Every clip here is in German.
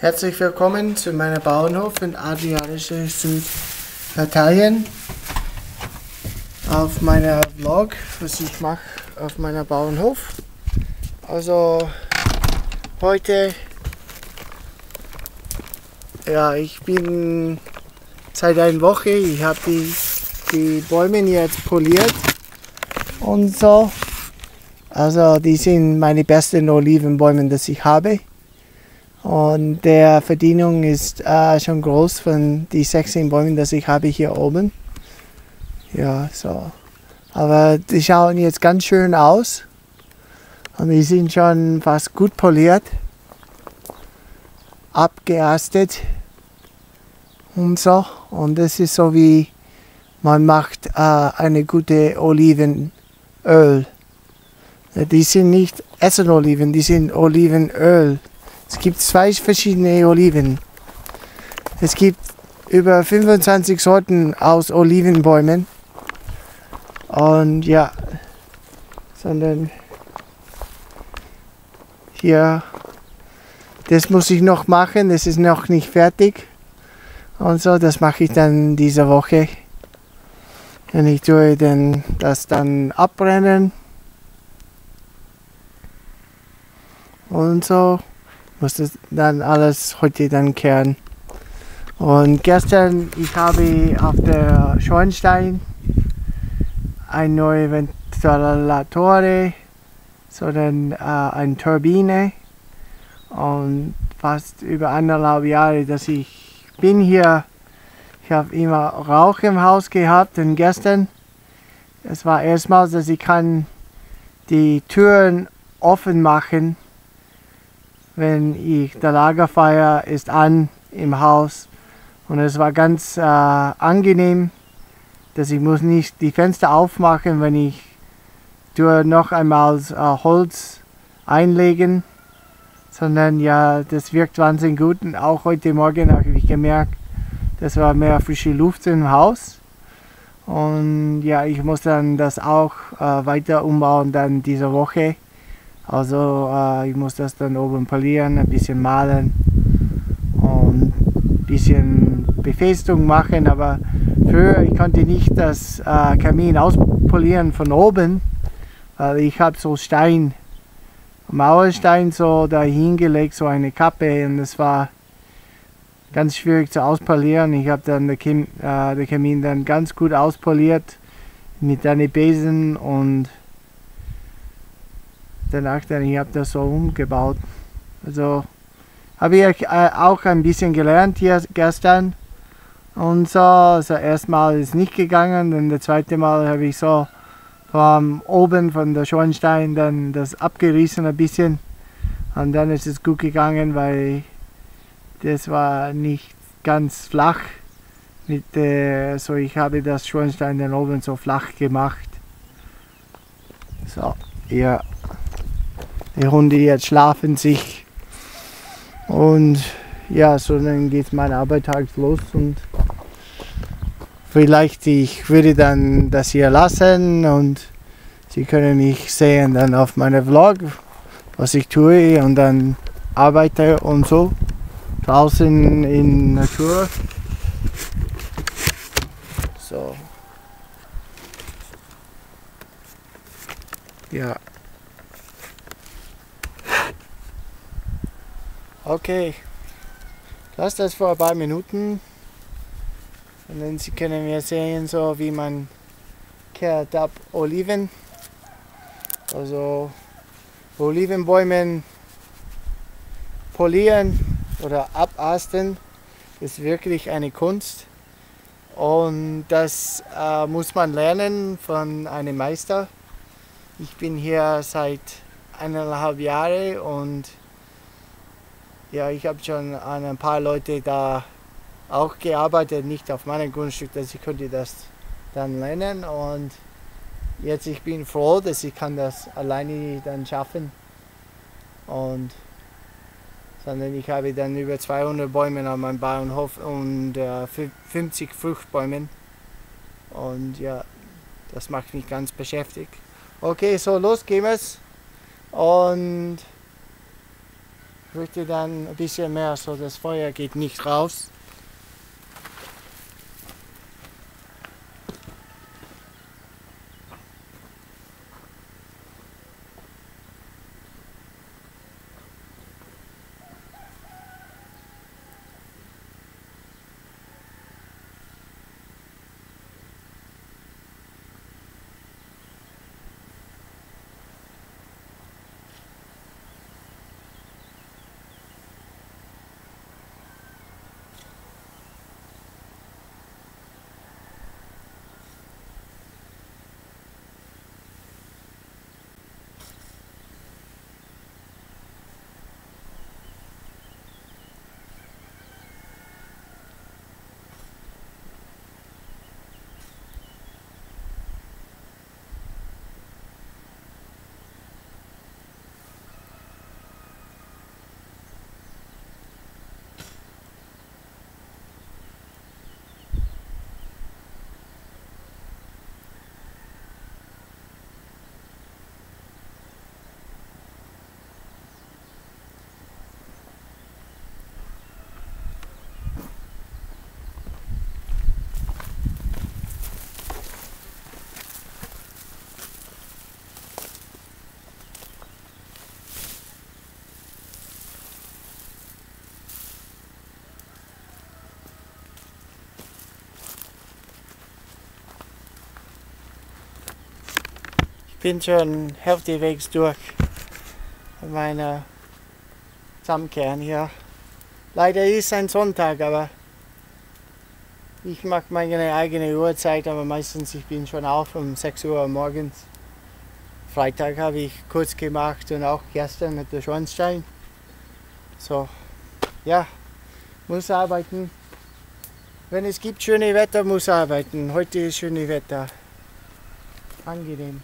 Herzlich willkommen zu meinem Bauernhof in Adriatische Süditalien. Auf meiner Vlog, was ich mache auf meiner Bauernhof. Also heute, ja, ich bin seit einer Woche, ich habe die Bäume jetzt poliert und so. Also die sind meine besten Olivenbäume, die ich habe. Und der Verdienung ist schon groß von den 16 Bäumen, die ich habe hier oben. Ja, so. Aber die schauen jetzt ganz schön aus. Und die sind schon fast gut poliert, abgeastet und so. Und das ist so, wie man macht eine gute Olivenöl. Die sind nicht Essenoliven, die sind Olivenöl. Es gibt zwei verschiedene Oliven. Es gibt über 25 Sorten aus Olivenbäumen. Und ja, sondern hier, das muss ich noch machen, das ist noch nicht fertig. Und so, das mache ich dann diese Woche. Und ich tue das dann abbrennen. Und so. Muss das dann alles heute dann kehren. Und gestern, ich habe auf der Schornstein eine neue Ventilator, sondern eine Turbine. Und fast über 1,5 Jahre, dass ich bin hier. Ich habe immer Rauch im Haus gehabt und gestern, es war erstmals, dass ich kann die Türen offen machen, wenn der Lagerfeuer ist an im Haus. Und es war ganz angenehm, dass ich muss nicht die Fenster aufmachen, wenn ich noch einmal Holz einlegen, sondern ja, das wirkt wahnsinnig gut. Und auch heute Morgen habe ich gemerkt, das war mehr frische Luft im Haus. Und ja, ich muss dann das auch weiter umbauen dann diese Woche. Also ich muss das dann oben polieren, ein bisschen malen und ein bisschen Befestigung machen. Aber früher, ich konnte nicht das Kamin auspolieren von oben, weil ich habe so Mauerstein so da hingelegt, so eine Kappe, und das war ganz schwierig zu auspolieren. Ich habe dann den Kamin dann ganz gut auspoliert mit einem Besen und danach ich habe das so umgebaut. Also habe ich auch ein bisschen gelernt hier gestern und so. Also erstmal ist nicht gegangen, dann das zweite Mal habe ich so von oben von der Schornstein dann das abgerissen ein bisschen und dann ist es gut gegangen, weil das war nicht ganz flach. So ich habe das Schornstein dann oben so flach gemacht. So, ja. Die Hunde jetzt schlafen sich und ja, so dann geht mein Arbeitstag los und vielleicht ich würde dann das hier lassen und Sie können mich sehen dann auf meinem Vlog, was ich tue und dann arbeite und so draußen in der Natur. So. Ja. Okay, lass das vor ein paar Minuten und dann können wir sehen, so wie man kehrt ab Oliven. Also Olivenbäume polieren oder abasten ist wirklich eine Kunst und das muss man lernen von einem Meister. Ich bin hier seit 1,5 Jahren und ja, ich habe schon an ein paar Leute da auch gearbeitet, nicht auf meinem Grundstück, dass ich könnte das dann lernen und jetzt ich bin froh, dass ich kann das alleine dann schaffen und sondern ich habe dann über 200 Bäume auf meinem Bauernhof und 50 Fruchtbäume und ja, das macht mich ganz beschäftigt. Okay, so los gehen wir's und Ich möchte dann ein bisschen mehr, so das Feuer geht nicht raus. Ich bin schon halbwegs durch meine Zusammenkehren hier. Leider ist es ein Sonntag, aber ich mache meine eigene Uhrzeit, aber meistens ich bin schon auf um 6 Uhr morgens. Freitag habe ich kurz gemacht und auch gestern mit der Schornstein. So, ja, muss arbeiten. Wenn es gibt schöne Wetter, muss arbeiten. Heute ist schönes Wetter. Angenehm.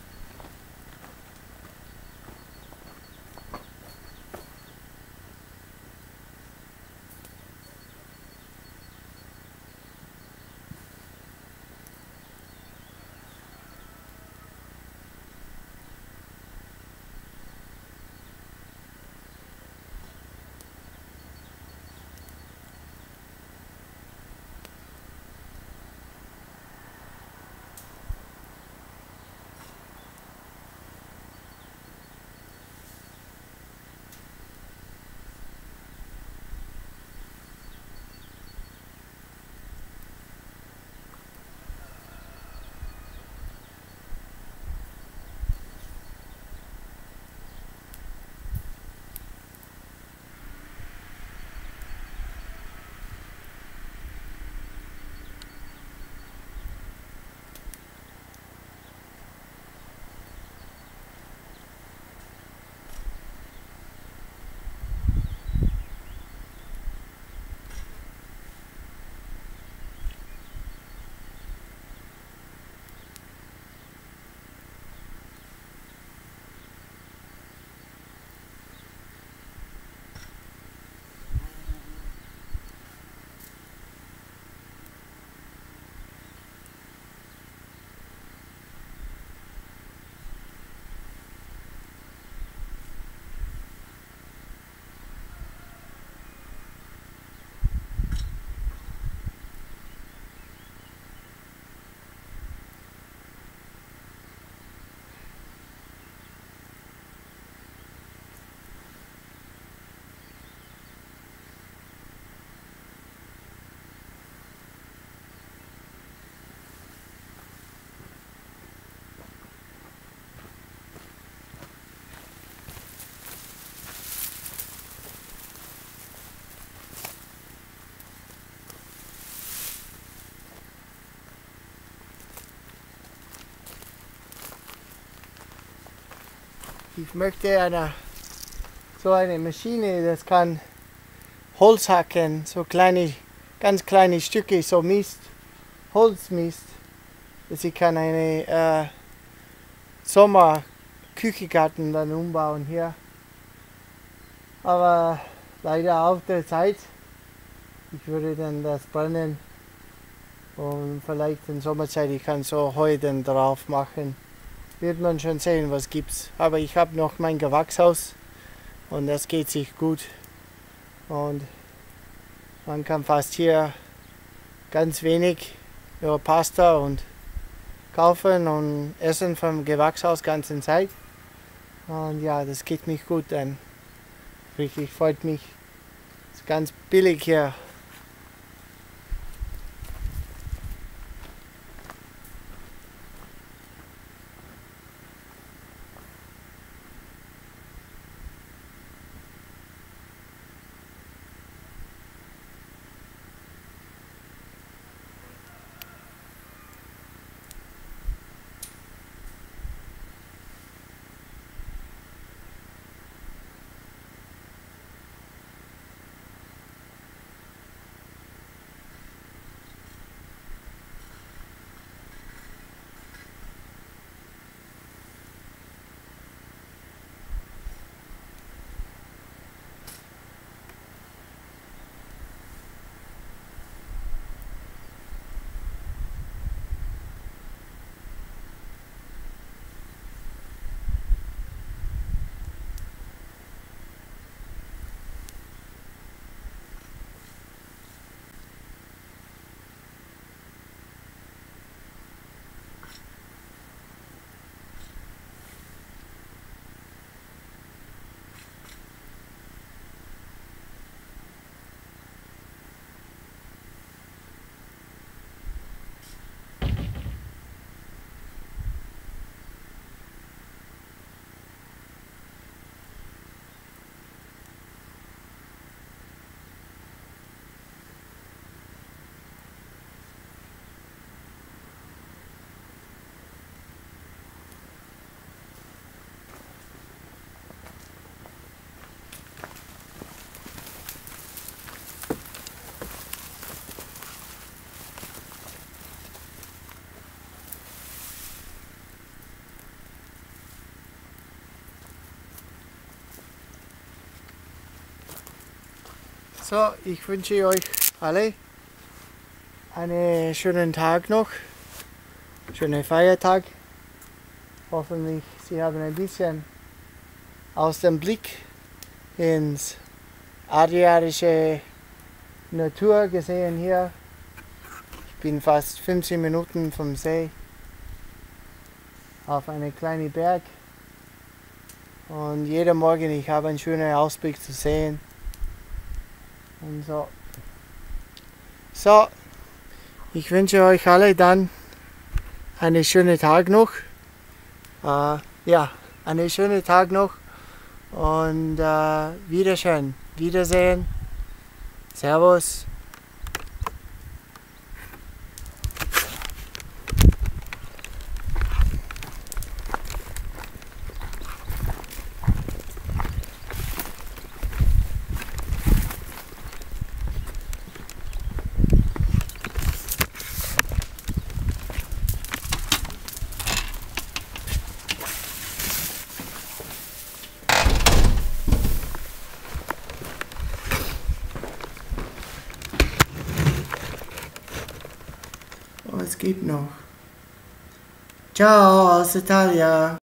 Ich möchte so eine Maschine, das kann Holz hacken, so kleine, ganz kleine Stücke, so Mist, Holzmist, dass ich kann eine Sommerküchengarten dann umbauen hier. Aber leider auf der Zeit, ich würde dann das brennen und vielleicht in Sommerzeit, ich kann so Heu dann drauf machen. Wird man schon sehen, was gibt's. Aber ich habe noch mein Gewächshaus und das geht sich gut. Und man kann fast hier ganz wenig über Pasta und kaufen und essen vom Gewächshaus ganze Zeit. Und ja, das geht mich gut an. Wirklich freut mich. Ist ganz billig hier. So, ich wünsche euch alle einen schönen Tag noch, schönen Feiertag. Hoffentlich Sie haben ein bisschen aus dem Blick ins adriatische Natur gesehen hier. Ich bin fast 15 Minuten vom See auf einem kleinen Berg und jeden Morgen ich habe einen schönen Ausblick zu sehen. Und so. So, ich wünsche euch alle dann einen schönen Tag noch. Ja, einen schönen Tag noch und Wiedersehen. Servus. Oh, es gibt noch. Ciao aus Italien.